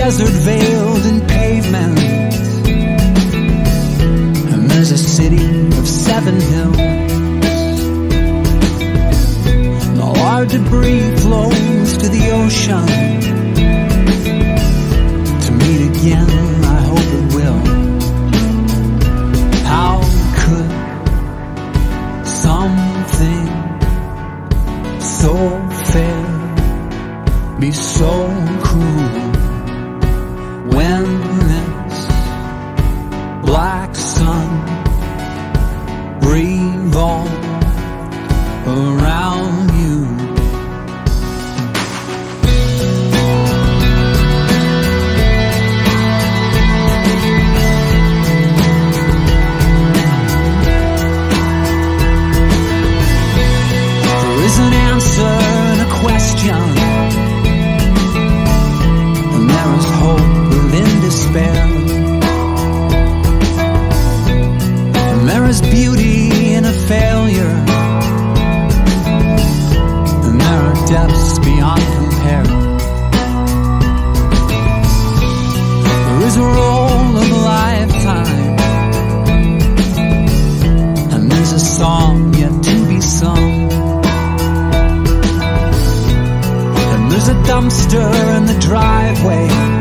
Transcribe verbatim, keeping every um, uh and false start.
desert veiled in pavement, and there's a city of seven hills, and all our debris flows to the ocean. To meet again, I hope it will. How could something so fair be so cruel when this black sun revolved around you? There is an answer and a question, and there is hope within despair, and there is beauty in a failure, and there are depths beyond compare. There is a roll of a lifetime, and there's a song yet to be sung. There's a dumpster in the driveway,